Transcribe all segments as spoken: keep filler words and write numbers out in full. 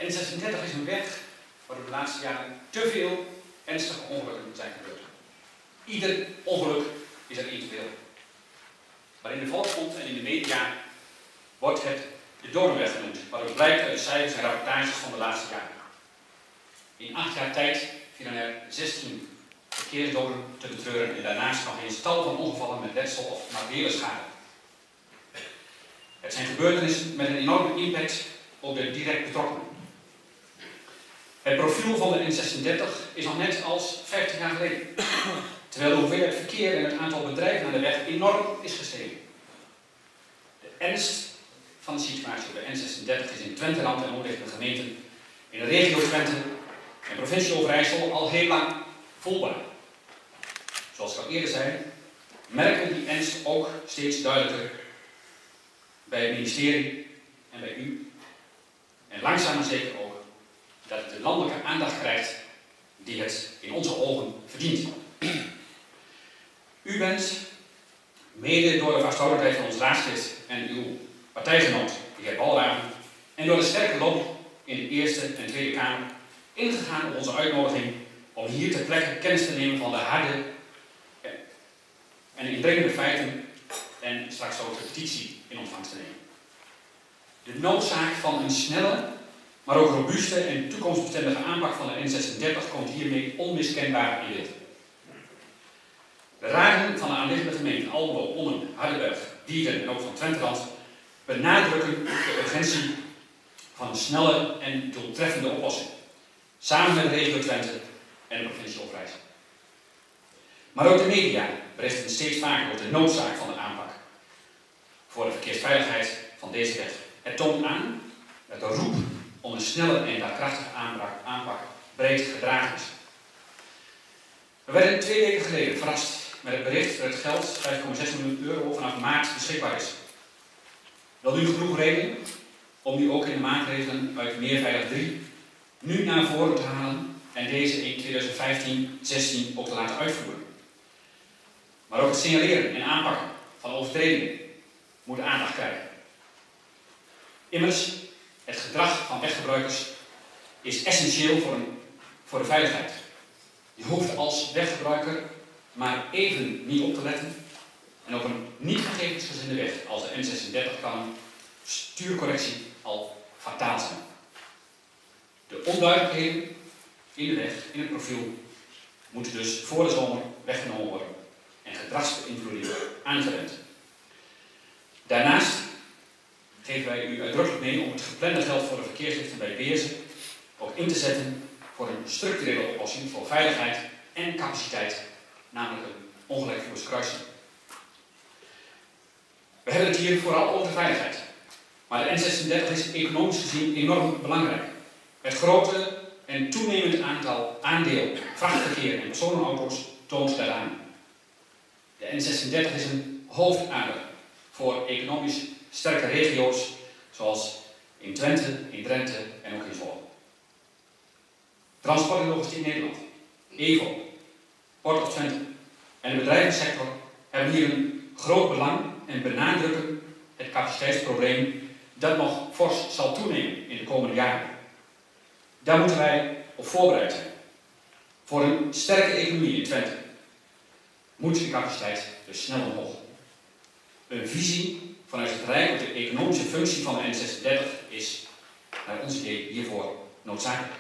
De N zesendertig is een weg waar de laatste jaren te veel ernstige ongelukken zijn gebeurd. Ieder ongeluk is er één te veel. Maar in de volksmond en in de media wordt het de dodenweg genoemd, wat ook blijkt uit de cijfers en rapportages van de laatste jaren. In acht jaar tijd vielen er zestien verkeersdoden te betreuren en daarnaast nog eens tal van ongevallen met letsel of materiële schade. Het zijn gebeurtenissen met een enorme impact op de direct betrokkenen. Het profiel van de N zesendertig is nog net als vijftig jaar geleden, terwijl de hoeveelheid verkeer en het aantal bedrijven aan de weg enorm is gestegen. De ernst van de situatie op de N zesendertig is in Twenteland en omliggende gemeenten in de regio Twente en provincie Overijssel al heel lang voelbaar. Zoals ik al eerder zei, merken we die ernst ook steeds duidelijker bij het ministerie en bij u. En langzaam maar zeker ook dat het de landelijke aandacht krijgt die het in onze ogen verdient. U bent, mede door de vasthoudendheid van ons raadslid en uw partijgenoot, de heer Walraven, en door de sterke lobby in de Eerste en Tweede Kamer, ingegaan op onze uitnodiging om hier ter plekke kennis te nemen van de harde en indringende feiten en straks ook de petitie in ontvangst te nemen. De noodzaak van een snelle, maar ook robuuste en toekomstbestendige aanpak van de N zesendertig komt hiermee onmiskenbaar in beeld. De raden van de aanliggende gemeenten Almelo, Ommen, Hardenberg, Dieven en ook van Twenteland benadrukken de urgentie van een snelle en doeltreffende oplossing, samen met de regio Twente en de provincie Overijssel. Maar ook de media berichten steeds vaker over de noodzaak van de aanpak voor de verkeersveiligheid van deze weg. Het toont aan dat de roep om een snelle en daadkrachtige aanpak breed gedragen is. We werden twee weken geleden verrast met het bericht dat het geld, vijf komma zes miljoen euro, vanaf maart beschikbaar is. Wel nu genoeg reden om nu ook in de maatregelen uit Meerveilig drie nu naar voren te halen en deze in tweeduizend vijftien zestien ook te laten uitvoeren. Maar ook het signaleren en aanpakken van overtredingen moet aandacht krijgen. Immers, het gedrag van weggebruikers is essentieel voor, een, voor de veiligheid. Je hoeft als weggebruiker maar even niet op te letten en op een niet gegevensgezinde weg als de N zesendertig kan een stuurcorrectie al fataal zijn. De onduidelijkheden in de weg, in het profiel, moeten dus voor de zomer weggenomen worden en gedragsbeïnvloeding aangewend. Daarnaast geven wij u uitdrukkelijk mee om het geplande geld voor de verkeerslichten bij Beersen ook in te zetten voor een structurele oplossing voor veiligheid en capaciteit, namelijk een ongelijkvloers kruising. We hebben het hier vooral over de veiligheid, maar de N zesendertig is economisch gezien enorm belangrijk. Het grote en toenemend aantal aandeel vrachtverkeer en personenauto's toont daaraan. De N zesendertig is een hoofdader voor economisch sterke regio's zoals in Twente, in Drenthe en ook in Zwolle. Transport en Logistiek Nederland, Evo, Port of Twente en de bedrijvensector hebben hier een groot belang en benadrukken het capaciteitsprobleem dat nog fors zal toenemen in de komende jaren. Daar moeten wij op voorbereid zijn. Voor een sterke economie in Twente moet de capaciteit dus snel omhoog. Een visie vanuit het Rijk op de economische functie van de N zesendertig is, naar ons idee, hiervoor noodzakelijk.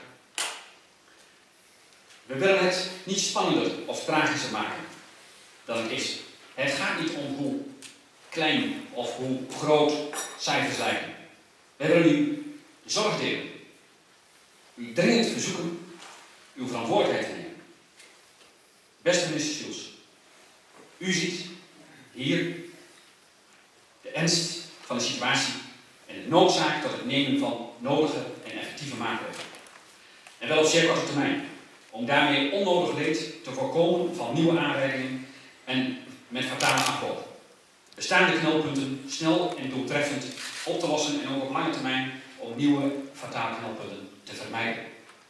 We willen het niet spannender of tragischer maken dan het is. Het gaat niet om hoe klein of hoe groot cijfers lijken. We willen u de zorg delen. U dringend verzoeken uw verantwoordelijkheid te nemen. Beste minister Schulz, u ziet hier de ernst van de situatie en de noodzaak tot het nemen van nodige en effectieve maatregelen. En wel op zeer korte termijn, om daarmee onnodig leed te voorkomen van nieuwe aanrijdingen en met fatale afloop. Bestaande knelpunten snel en doeltreffend op te lossen en ook op lange termijn om nieuwe fatale knelpunten te vermijden.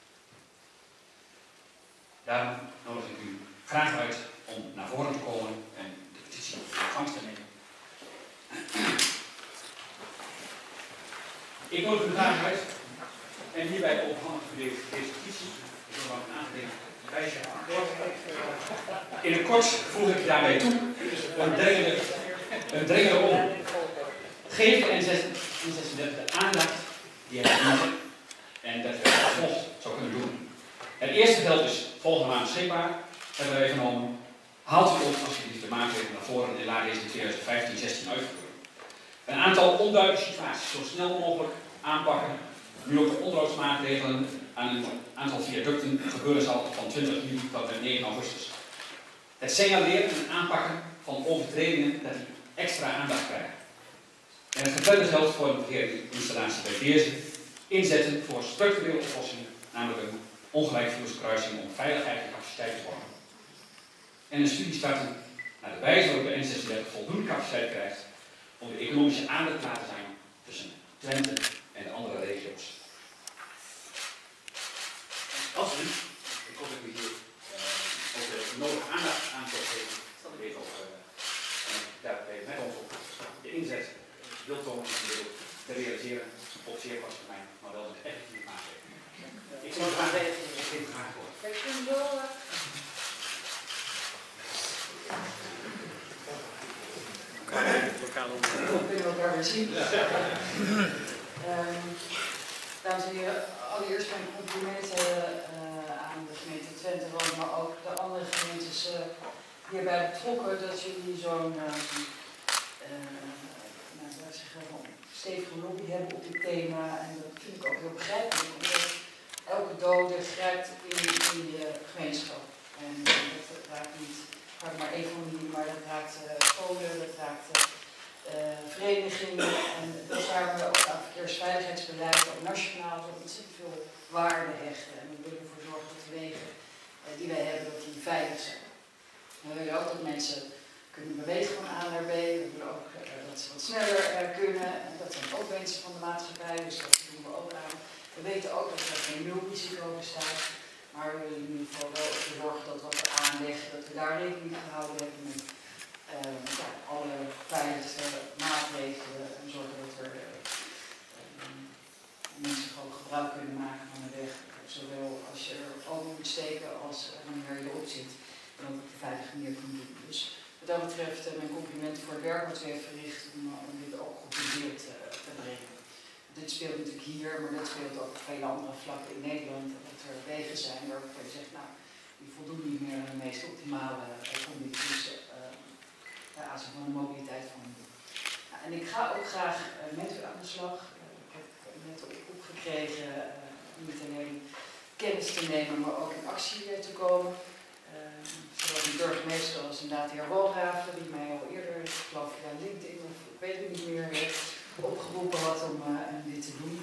Daarom nodig ik u graag uit om naar voren te komen en de petitie in ontvangst te nemen. Ik nodig u graag uit En hierbij overhandigen we deze petitie. Ik wil nog een aantal dingen bijzeggen. In het kort voeg ik daarbij toe een dringende, een dringende om. Geef de N zesendertig de aandacht die hij verdient en dat we het volgt zou kunnen doen. Het eerste geld is volgende maand beschikbaar, hebben wij genomen. Haalt u ook alsjeblieft de maatregelen naar voren en laat deze in tweeduizend vijftien zestien uitvoeren. Een aantal onduidelijke situaties zo snel mogelijk aanpakken. Nu ook de onderhoudsmaatregelen aan een aantal viaducten gebeuren zal van twintig juli tot en met negen augustus. Het signaleren en aanpakken van overtredingen dat die extra aandacht krijgen. En het geplande geld voor de verkeersinstallatie bij Beersen inzetten voor structurele oplossingen, namelijk een ongelijkvloerskruising om veiligheid en capaciteit te vormen. En een studie starten naar de wijze waarop de N zesendertig voldoende capaciteit krijgt om de economische aandacht te laten zijn tussen Twente en de andere regio's. Alsjeblieft, ik hoop dat ik hier uh, ook de nodige aandacht aan zal geven. Dat ik even op uh, daarbij met ons op de inzet wil tonen en wil te realiseren op zeer korte termijn, maar wel met effectieve maatregelen. Ik zou graag even graag voor. We kunnen elkaar weer zien. Um, dames en heren, allereerst mijn complimenten uh, aan de gemeente Twente, maar ook de andere gemeentes uh, hierbij betrokken dat jullie zo'n uh, uh, nou, zeggen, stevige lobby hebben op dit thema. En dat vind ik ook heel begrijpelijk, omdat elke dode grijpt in, in je gemeenschap. En uh, dat raakt niet raakt maar één familie, maar dat raakt uh, scholen, dat raakt uh, uh, verenigingen. En dat is waar we ook aan verkeersveiligheidsbeleid, ook nationaal, zo ontzettend veel waarde hechten. En we willen ervoor zorgen dat de wegen uh, die wij hebben, dat die veilig zijn. We willen ook dat mensen kunnen bewegen van A naar B. We willen ook uh, dat ze wat sneller uh, kunnen. En dat zijn ook wensen van de maatschappij, dus dat doen we ook aan. We weten ook dat er geen nulrisico bestaat. Maar we willen in ieder geval wel ervoor zorgen dat wat we aanleggen, dat we daar rekening mee gehouden hebben met uh, ja, alle veiligste maatregelen en zorgen dat er uh, uh, mensen ook gebruik kunnen maken van de weg. Zowel als je er over moet steken als wanneer je erop zit. En dat op een veilige manier kunt doen. Dus wat dat betreft uh, mijn compliment voor het werk wat u heeft verricht om, uh, om dit ook goed in beeld uh, te brengen. Dit speelt natuurlijk hier, maar dat speelt ook op vele andere vlakken in Nederland. Dat er wegen zijn waarvan je zegt, nou, die voldoen niet meer aan de meest optimale uh, condities uh, ten aanzien van de mobiliteit van de nou, en ik ga ook graag uh, met u aan de slag. Uh, ik heb net op oproep gekregen, uh, niet alleen kennis te nemen, maar ook in actie uh, te komen. Uh, zowel de burgemeester als inderdaad de heer Walraven, die mij al eerder, ik geloof via LinkedIn of ik weet het niet meer, opgeroepen had om, uh, om dit te doen.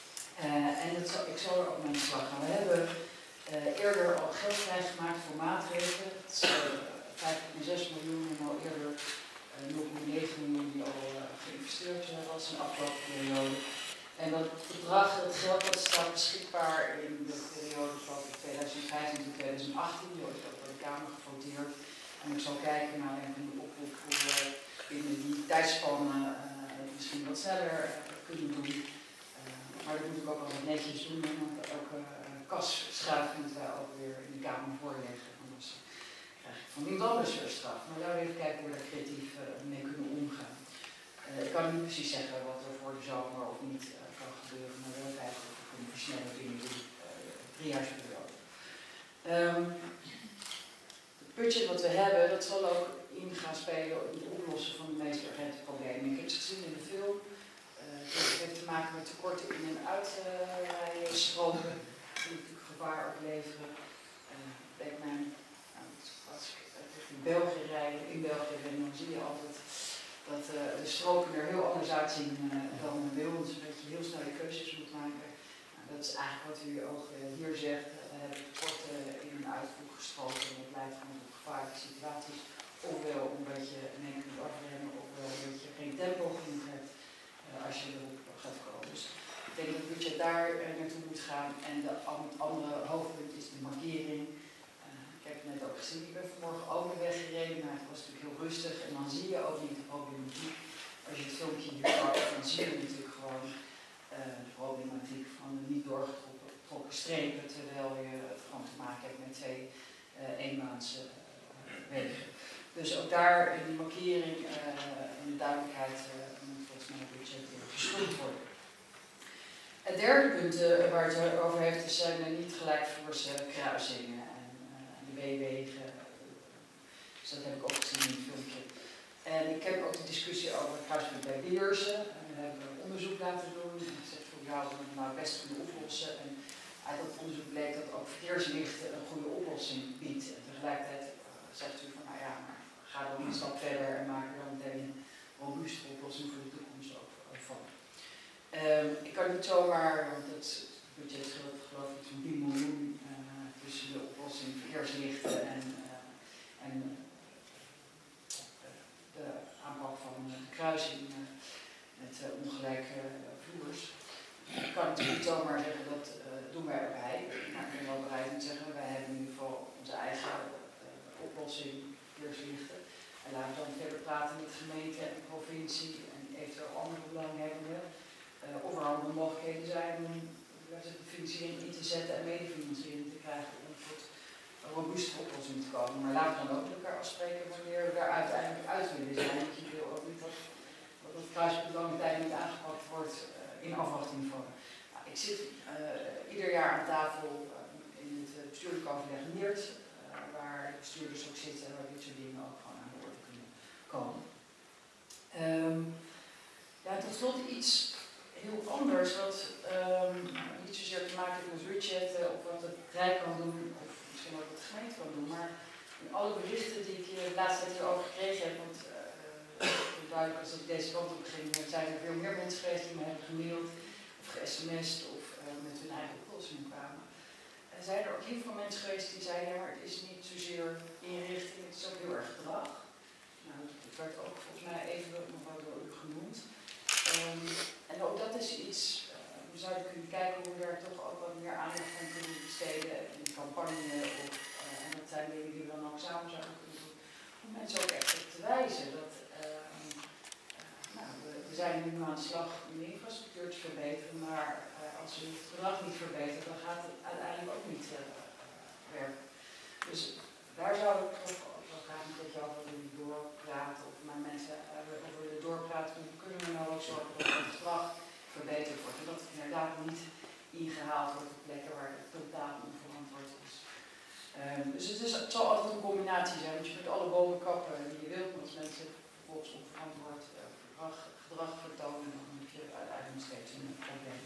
Uh, en dat zal, ik zal er ook mee aan de slag gaan. We hebben uh, eerder al geld vrijgemaakt voor maatregelen. Het is uh, vijf komma zes miljoen en al eerder uh, nul komma negen miljoen die al uh, geïnvesteerd uh, was in de afgelopen periode. En dat bedrag, dat geld, dat staat beschikbaar in de periode van tweeduizend vijftien tot tweeduizend achttien. Die wordt ook door de Kamer gevoteerd. En ik zal kijken naar een oproep hoe we binnen die tijdspannen uh, misschien wat sneller uh, kunnen doen. Uh, maar dat moet ik ook wel netjes doen, want elke uh, kasschuif moeten wij ook weer in de Kamer voorleggen. Anders krijg ik van niemand anders weer straf. Maar laten we even kijken hoe we daar creatief uh, mee kunnen omgaan. Uh, ik kan niet precies zeggen wat er voor de zomer of niet uh, kan gebeuren, maar wel kijken of we kunnen versnellen binnen die uh, driejaarsperiode. Um, het budget wat we hebben, dat zal ook in gaan spelen in het oplossen van de meest urgente problemen. Ik heb het gezien in de film. Uh, het heeft te maken met tekorten in- en uitrijstroken, uh, die natuurlijk gevaar opleveren. Uh, denk mij, nou, als ik in België rijden, in België ben, dan zie je altijd dat uh, de stroken er heel anders uitzien uh, dan men wil. Dus dat je heel snel je keuzes moet maken. Nou, dat is eigenlijk wat u ook uh, hier zegt. Uh, we hebben tekorten in- en uitvoer gestroken en dat leidt gewoon tot gevaarlijke situaties. Ofwel omdat je in één keer moet afremmen, ofwel omdat je geen tempo genoeg hebt uh, als je erop gaat komen. Dus ik denk dat het budget daar uh, naartoe moet gaan. En de andere hoofdpunt is de markering. Uh, ik heb het net ook gezien, ik ben vanmorgen ook de weg gereden, maar het was natuurlijk heel rustig. En dan zie je ook niet de problematiek. Als je het filmpje hier pakt, dan zie je natuurlijk gewoon uh, de problematiek van de niet doorgetrokken getrokken strepen, terwijl je het gewoon te maken hebt met twee uh, eenmaandse uh, wegen. Dus ook daar in die markering uh, en de duidelijkheid uh, moet volgens mij het budget geschoeld worden. Het derde punt uh, waar het over heeft is zijn uh, niet gelijkvloerse kruisingen en uh, de B-wegen. Dus dat heb ik ook gezien in het filmpje. En ik heb ook de discussie over het kruispunt bij Beersen. En we hebben onderzoek laten doen. Ik zeg voor jou dat we het nou best kunnen oplossen. En uit dat onderzoek bleek dat ook verkeerslichten een goede oplossing biedt. En tegelijkertijd uh, zegt u van nou ja, maar ga dan een stap verder en maak er dan meteen een robuuste oplossing voor de toekomst ook van. Um, ik kan niet zomaar, want het budget scheelt geloof ik zo'n tien miljoen uh, tussen de oplossing verkeerslichten en, uh, en uh, de aanpak van de kruising uh, met uh, ongelijke uh, vloers. Ik kan natuurlijk niet zomaar zeggen dat uh, doen wij erbij, maar ik ben wel bereid om te zeggen, wij hebben in ieder geval onze eigen uh, oplossing verkeerslichten. En laten we dan verder praten met de gemeente en de provincie en eventueel andere belanghebbenden. Uh, of er andere mogelijkheden zijn om de financiering in te zetten en medefinanciering te krijgen om tot een robuuste oplossing te komen. Maar laten we dan ook met elkaar afspreken wanneer we daar uiteindelijk uit willen zijn. Want je wil ook niet dat, dat het kruispunt lange tijd niet aangepakt wordt uh, in afwachting van. Nou, ik zit uh, ieder jaar aan tafel uh, in het uh, bestuurlijk overleg NIRT, uh, waar de bestuurders ook zitten en waar dit soort dingen ook gewoon aan de orde kunnen komen. Um, ja, tot slot iets heel anders, wat um, niet zozeer te maken heeft met budget uh, of wat het Rijk kan doen, of misschien ook wat de gemeente kan doen, maar in alle berichten die ik de laatste tijd hierover gekregen heb, want uh, duidelijk als ik deze kant op ging, zijn er veel meer mensen geweest die me hebben gemaild of ge-sms'd of uh, met hun eigen oplossingen kwamen. En zijn er ook heel veel mensen geweest die zeiden, ja, maar het is niet zozeer inrichting, het is ook heel erg gedrag. Nou, dat werd ook volgens mij even nog wel door u genoemd. Um, en ook dat is iets, uh, we zouden kunnen kijken hoe we daar toch ook wat meer aandacht aan kunnen besteden in de campagne. Of, uh, en dat zijn dingen die we dan ook samen zouden kunnen doen. Om mensen ook echt op te wijzen dat uh, uh, nou, we, we zijn nu aan de slag om de infrastructuur te verbeteren, maar uh, als we het gedrag niet verbeteren, dan gaat het uiteindelijk ook niet uh, werken. Dus daar zou ik toch ook wel graag een beetje over willen doorpraten, of maar mensen uh, over willen doorpraten, hoe kunnen we nou ook zorgen dat het gedrag verbeterd wordt. En dat het inderdaad niet ingehaald wordt op plekken waar het totaal onverantwoord is. Um, dus het, is, het zal altijd een combinatie zijn, want je kunt alle bomen kappen die je wilt, maar als mensen vervolgens onverantwoord uh, gedrag, gedrag vertonen, dan heb je uiteindelijk nog steeds een probleem.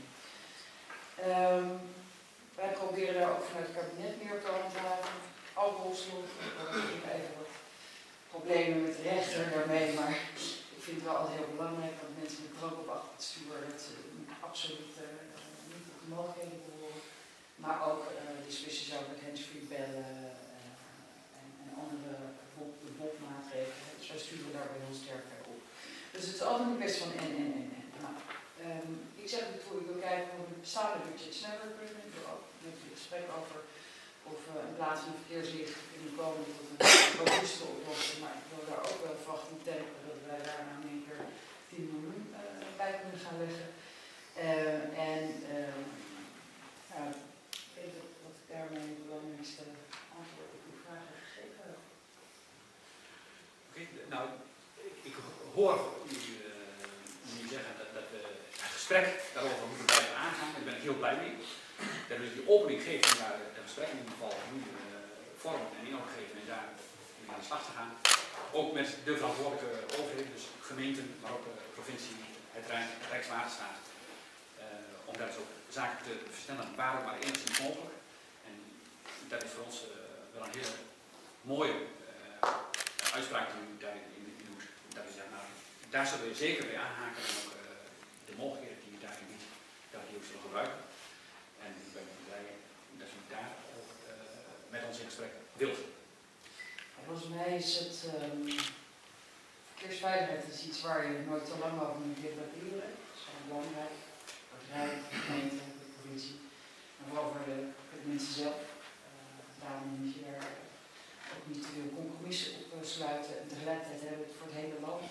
Um, wij proberen daar ook vanuit het kabinet meer op te handhaven. Alcoholslot, even wat problemen met de rechter daarmee, maar ik vind het wel altijd heel belangrijk dat mensen met drank op achter het stuur, dat ze absoluut uh, niet op de mogelijkheden behoren, maar ook uh, discussies over het handsfree bellen uh, en, en andere botmaatregelen. Dus wij sturen daar wel heel sterk bij op. Dus het is altijd een kwestie van en, en, en, en. Nou, um, ik zeg het voor, ik wil kijken hoe we het bestaande budget sneller kunnen. Ik wil ook met u gesprek over of uh, in plaats van verkeerslichten kunnen komen tot een robuuste oplossing. Maar ik wil daar ook wel verwachting temperen dat wij daar nou in één keer tien miljoen uh, bij kunnen gaan leggen. Uh, en uh, nou, ik denk dat, dat ik daarmee de belangrijkste antwoord op uw vraag heb gegeven. Oké, okay, nou, ik, ik hoor u uh, zeggen dat, dat we het gesprek daarover moeten blijven aangaan. Daar ben ik heel blij mee. Dat we die opening geven om daar het gesprek in ieder geval nu uh, vormen en inhoud geven en daar aan de slag te gaan. Ook met de verantwoordelijke overheden, dus gemeenten, maar ook de provincie, het Rijk, het Rijkswaterstaat. Uh, om dat dus ook zaken te versnellen, waar ook maar enigszins mogelijk. En dat is voor ons uh, wel een hele mooie uh, uitspraak die u daarin doet. Dat is, ja, nou, daar zullen we zeker bij aanhaken en ook uh, de mogelijkheden die u daarin biedt, dat die ook zullen gebruiken. En ik ben blij dat u daar ook uh, met ons in gesprek wilt. Volgens mij is het um, verkeersveiligheid is iets waar je nooit te lang over moet debatteren. Dat is gewoon belangrijk. Voor het Rijk, de gemeente, de provincie. En vooral voor de, voor de mensen zelf. Uh, daarom moet je daar ook niet te veel compromissen op uh, sluiten. En tegelijkertijd hebben we het voor het hele land.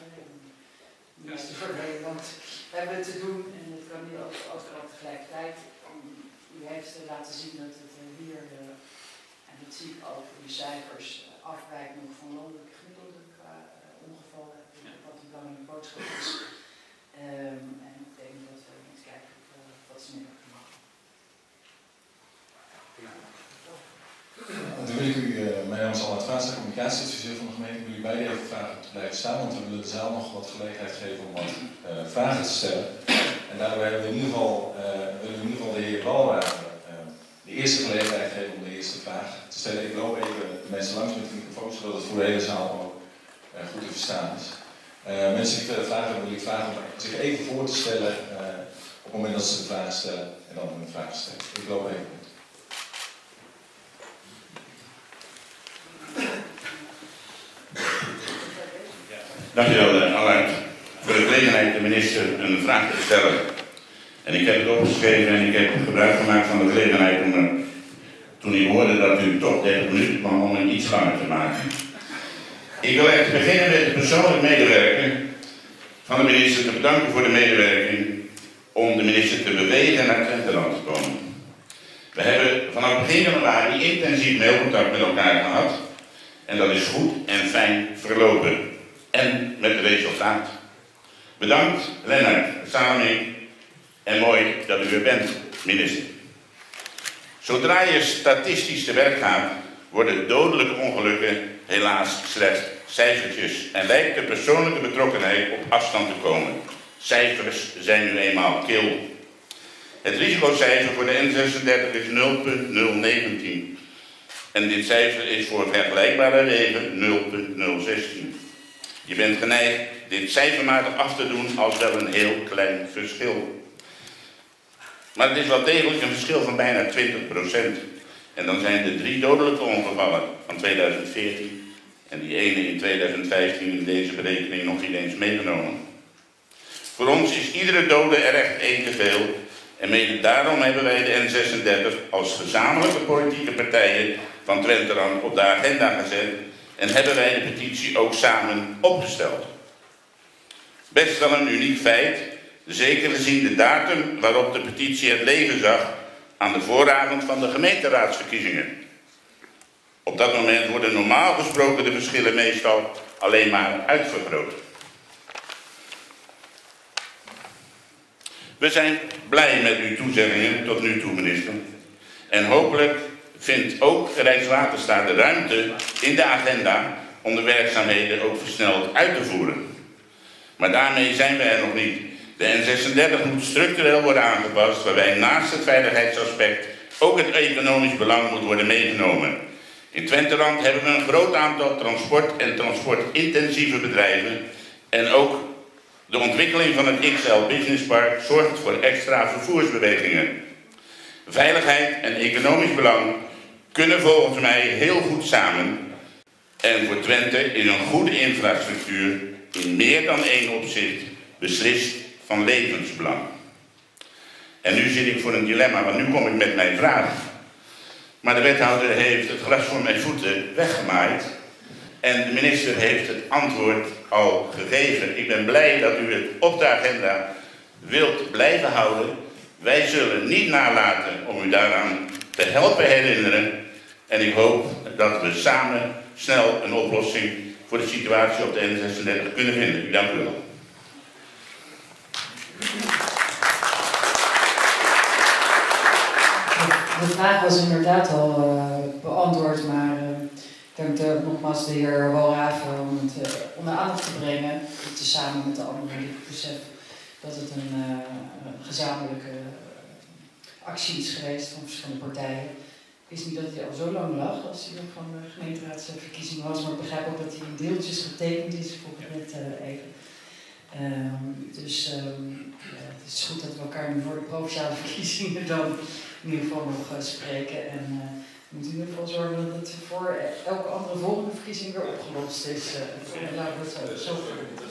Tenminste voor het hele land. We hebben het te doen en het kan niet overal tegelijkertijd. u heeft laten zien dat het hier, en dat zie ik ook in de cijfers, afwijkt nog van landelijk gemiddelde qua ongevallen, wat een belangrijke boodschap is. Um, en ik denk dat we moeten kijken of uh, wat sneller kunnen maken. Dan wil ik u, uh, mijn naam is Albert Vaas, communicatieadviseur van de gemeente. Ik wil u beiden even vragen om te blijven staan, want we willen de zaal nog wat gelegenheid geven om wat uh, vragen te stellen. En daarbij hebben we in ieder geval, uh, willen we in ieder geval de heer Walraven uh, de eerste gelegenheid geven om de eerste vraag te stellen. Ik loop even de mensen langs met de microfoon, zodat het voor de hele zaal ook uh, goed te verstaan is. Uh, mensen die verder vragen hebben, wil ik vragen om zich even voor te stellen uh, op het moment dat ze de vraag stellen en dan hun vraag stellen. Ik loop even. Dankjewel, Allard, voor de gelegenheid de minister een vraag te stellen. En ik heb het opgeschreven en ik heb gebruik gemaakt van de gelegenheid om er, toen ik hoorde dat u toch dertig minuten kwam, om het iets langer te maken. Ik wil echt beginnen met de persoonlijke medewerker van de minister te bedanken voor de medewerking om de minister te bewegen naar Twenteland te komen. We hebben vanaf begin januari intensief mailcontact met elkaar gehad en dat is goed en fijn verlopen. En met het resultaat. Bedankt, Lennart, Salomé, en mooi dat u er bent, minister. Zodra je statistisch te werk gaat, worden dodelijke ongelukken helaas slechts cijfertjes en lijkt de persoonlijke betrokkenheid op afstand te komen. Cijfers zijn nu eenmaal kil. Het risicocijfer voor de N zesendertig is nul komma nul negentien en dit cijfer is voor vergelijkbare wegen nul komma nul zestien. Je bent geneigd dit cijfermatig af te doen als wel een heel klein verschil. Maar het is wel degelijk een verschil van bijna twintig procent. En dan zijn de drie dodelijke ongevallen van tweeduizend veertien en die ene in tweeduizend vijftien in deze berekening nog niet eens meegenomen. Voor ons is iedere dode er echt één te veel. En mede daarom hebben wij de N zesendertig als gezamenlijke politieke partijen van Twenteland op de agenda gezet. En hebben wij de petitie ook samen opgesteld. Best wel een uniek feit, zeker gezien de datum waarop de petitie het leven zag aan de vooravond van de gemeenteraadsverkiezingen. Op dat moment worden normaal gesproken de verschillen meestal alleen maar uitvergroot. We zijn blij met uw toezeggingen tot nu toe, minister. En hopelijk vindt ook Rijkswaterstaat de ruimte in de agenda om de werkzaamheden ook versneld uit te voeren. Maar daarmee zijn we er nog niet. De N zesendertig moet structureel worden aangepast, waarbij naast het veiligheidsaspect ook het economisch belang moet worden meegenomen. In Twenteland hebben we een groot aantal transport- en transportintensieve bedrijven en ook de ontwikkeling van het X L Business Park zorgt voor extra vervoersbewegingen. Veiligheid en economisch belang kunnen volgens mij heel goed samen. En voor Twente is een goede infrastructuur in meer dan één opzicht beslist van levensbelang. En nu zit ik voor een dilemma, want nu kom ik met mijn vraag. Maar de wethouder heeft het gras voor mijn voeten weggemaaid. En de minister heeft het antwoord al gegeven. Ik ben blij dat u het op de agenda wilt blijven houden. Wij zullen niet nalaten om u daaraan te helpen herinneren. En ik hoop dat we samen snel een oplossing voor de situatie op de N zesendertig kunnen vinden. Ik dank u wel. De vraag was inderdaad al uh, beantwoord, maar uh, ik dank uh, nogmaals de heer Walraven om het uh, onder aandacht te brengen. Tezamen met de anderen die ik besef dat het een, uh, een gezamenlijke uh, actie is geweest van verschillende partijen. Ik wist niet dat hij al zo lang lag als hij nog van de gemeenteraadsverkiezing was, maar ik begrijp ook dat hij in deeltjes getekend is, vroeg ik net uh, even. Um, dus um, ja, het is goed dat we elkaar nu voor de provinciale verkiezingen dan in ieder geval nog uh, spreken. En uh, we moeten in ieder geval zorgen dat het voor elke andere volgende verkiezing weer opgelost is. Uh, en laten we het zo, zo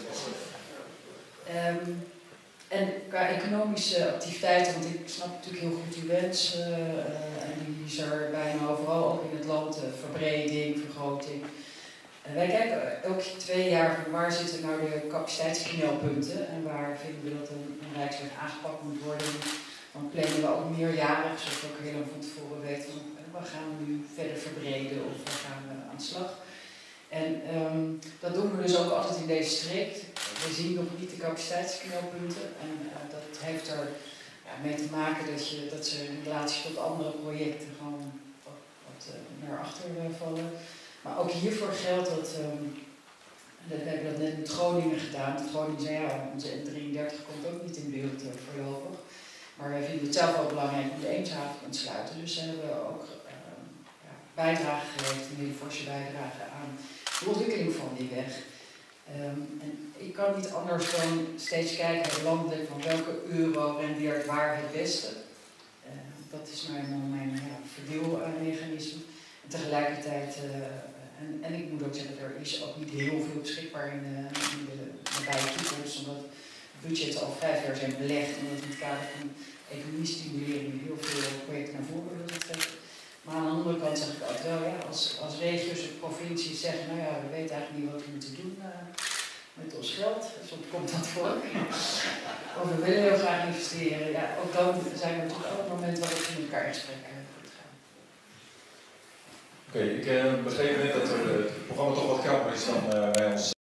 um, En qua economische activiteiten, want ik snap natuurlijk heel goed uw wens, uh, uh, en die is er bijna overal, ook in het land, uh, verbreding, vergroting. Uh, wij kijken elke twee jaar van waar zitten nou de capaciteitsknelpunten en waar vinden we dat een, een rijksweg aangepakt moet worden. dan plannen we ook meerjarig, zodat we ook heel lang van tevoren weten, we gaan nu verder verbreden of we gaan aan de slag. En um, dat doen we dus ook altijd in deze streek. We zien nog niet de capaciteitsknelpunten en uh, dat heeft er ja, mee te maken dat, je, dat ze in relatie tot andere projecten gewoon wat, wat uh, naar achter uh, vallen. Maar ook hiervoor geldt dat, um, dat we hebben dat net met Groningen gedaan. Dat Groningen zei ja, onze N drieëndertig komt ook niet in beeld uh, voorlopig. Maar wij vinden het zelf wel belangrijk om de Eemshaven te sluiten. Dus ze hebben ook uh, ja, bijdrage geleverd, een hele forse bijdrage aan de ontwikkeling van die weg. Um, en ik kan niet anders dan steeds kijken naar landelijk van welke euro rendeert waar het beste. Uh, dat is nou eenmaal mijn ja, verdeelmechanisme. En tegelijkertijd, uh, en, en ik moet ook zeggen, er is ook niet heel veel beschikbaar in de, in de nabije toekomst, omdat budgetten al vijf jaar zijn belegd en dat in het kader van economie stimulering heel veel projecten naar voren willen trekken. Maar aan de andere kant zeg ik ook wel, ja, als, als regio's en provincies zeggen, nou ja, we weten eigenlijk niet wat we moeten doen uh, met ons geld, soms komt dat voor. Of we willen heel graag investeren, ja, ook dan zijn er natuurlijk ook momenten waarop we met elkaar in gesprek uh, gaan. Oké, okay, ik uh, begreep net dat er, uh, het programma toch wat krapper is dan uh, bij ons.